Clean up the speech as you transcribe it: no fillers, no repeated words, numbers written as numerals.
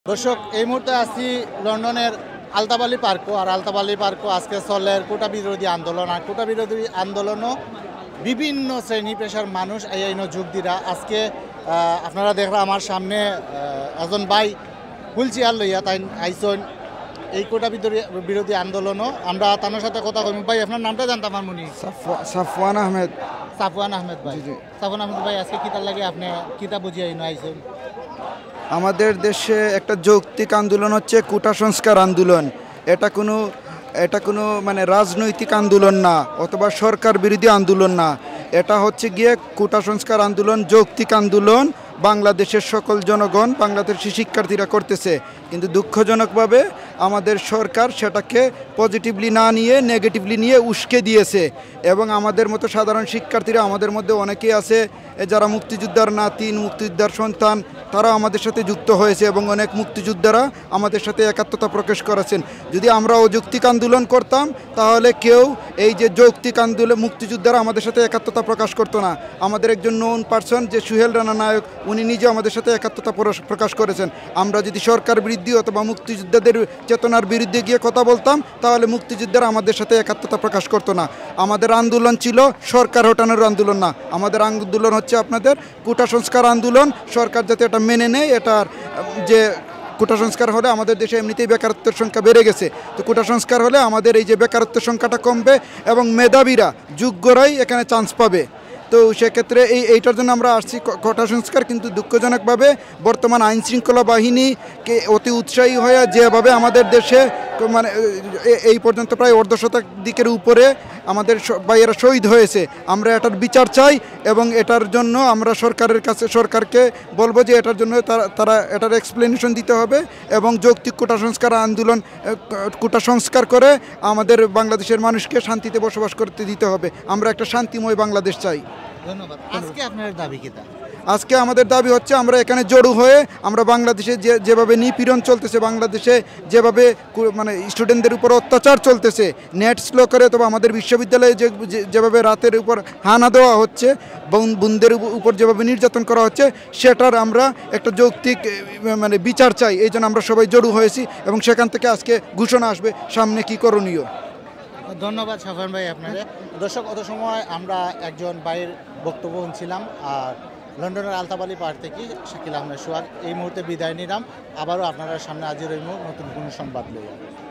দর্শক এই মুহূর্তে আছি লন্ডনের আলতাবালি পার্কও আর আলতাবালি পার্কও আজকে চলের কোটা বিরোধী আন্দোলন আর কোটা বিরোধী আন্দোলনও বিভিন্ন শ্রেণী পেশার মানুষ এই যোগ দিরা আজকে আপনারা দেখরা আমার সামনে এজন ভাই হুইল চেয়ার লইয়া তাই আইসন এই কোটা বিরোধী আন্দোলনও আমরা তার সাথে কথা কইম। ভাই আপনার নামটা জানতাম আমার মনি সাফওয়ান আহমেদ। সাফওয়ান আহমেদ ভাই। সাফওয়ান আহমেদ ভাই আজকে কিতার লাগে আপনি কিতা বুঝিয়ে আইসেন? আমাদের দেশে একটা যৌক্তিক আন্দোলন হচ্ছে কোটা সংস্কার আন্দোলন। এটা কোনো মানে রাজনৈতিক আন্দোলন না অথবা সরকার বিরোধী আন্দোলন না। এটা হচ্ছে গিয়ে কোটা সংস্কার আন্দোলন, যৌক্তিক আন্দোলন বাংলাদেশের সকল জনগণ, বাংলাদেশের শিক্ষার্থীরা করতেছে। কিন্তু দুঃখজনকভাবে আমাদের সরকার সেটাকে পজিটিভলি না নিয়ে নেগেটিভলি নিয়ে উস্কে দিয়েছে এবং আমাদের মতো সাধারণ শিক্ষার্থীরা, আমাদের মধ্যে অনেকেই আছে যারা মুক্তিযোদ্ধার নাতিন, মুক্তিযোদ্ধার সন্তান, তারাও আমাদের সাথে যুক্ত হয়েছে এবং অনেক মুক্তিযোদ্ধারা আমাদের সাথে একাত্মতা প্রকাশ করেছেন। যদি আমরা অযৌক্তিক আন্দোলন করতাম তাহলে কেউ এই যে যৌক্তিক আন্দোলন মুক্তিযোদ্ধারা আমাদের সাথে একাত্মতা প্রকাশ করতো না। আমাদের একজন নোন পার্সন যে সুহেল রানা নায়ক, উনি নিজে আমাদের সাথে একাত্মতা প্রকাশ করেছেন। আমরা যদি সরকার বিরোধী অথবা মুক্তিযোদ্ধাদের চেতনার বিরুদ্ধে গিয়ে কথা বলতাম তাহলে মুক্তিযোদ্ধারা আমাদের সাথে একাত্মতা প্রকাশ করতো না। আমাদের আন্দোলন ছিল সরকার হটানোর আন্দোলন না, আমাদের আন্দোলন হচ্ছে আপনাদের কোটা সংস্কার আন্দোলন। সরকার যাতে এটা মেনে নেয়, এটার যে কোটা সংস্কার হলে আমাদের দেশে এমনিতেই বেকারত্বের সংখ্যা বেড়ে গেছে, তো কোটা সংস্কার হলে আমাদের এই যে বেকারত্বের সংখ্যাটা কমবে এবং মেধাবীরা, যোগ্যরাই এখানে চান্স পাবে। তো সেক্ষেত্রে এইটার জন্য আমরা আসছি কোটা সংস্কার। কিন্তু দুঃখজনকভাবে বর্তমান আইনশৃঙ্খলা বাহিনীকে অতি উৎসাহী হয়ে যেভাবে আমাদের দেশে মানে এই পর্যন্ত প্রায় অর্ধশতাধিকের উপরে আমাদের ভাইয়েরা শহীদ হয়েছে, আমরা এটার বিচার চাই এবং এটার জন্য আমরা সরকারকে বলবো যে এটার জন্য তারা এটার এক্সপ্লেনেশন দিতে হবে এবং যৌক্তিক কোটা সংস্কার আন্দোলন, কোটা সংস্কার করে আমাদের বাংলাদেশের মানুষকে শান্তিতে বসবাস করতে দিতে হবে। আমরা একটা শান্তিময় বাংলাদেশ চাই। ধন্যবাদ। আজকে আপনার দাবি কিতা? আজকে আমাদের দাবি হচ্ছে আমরা এখানে জড়ো হয়ে আমরা বাংলাদেশে যেভাবে নিপীড়ন চলতেছে, বাংলাদেশে যেভাবে মানে স্টুডেন্টদের উপর অত্যাচার চলতেছে, নেট স্লো করে অথবা আমাদের বিশ্ববিদ্যালয়ে যেভাবে রাতের উপর হানা দেওয়া হচ্ছে, বোনদের উপর যেভাবে নির্যাতন করা হচ্ছে, সেটার আমরা একটা যৌক্তিক মানে বিচার চাই। এই জন্য আমরা সবাই জড়ো হয়েছি এবং সেখান থেকে আজকে ঘোষণা আসবে সামনে কি করণীয়। ধন্যবাদ সাফান ভাই আপনাদের। দর্শক, অত সময় আমরা একজন ভাইয়ের বক্তব্য শুনছিলাম আর লন্ডনের আলতাবালি পার্ক থেকে শাকিল আহমেদ সোহাগ এই মুহূর্তে বিদায় নিলাম। আবারও আপনারা সামনে হাজির হইব নতুন কোনো সংবাদ লইয়া।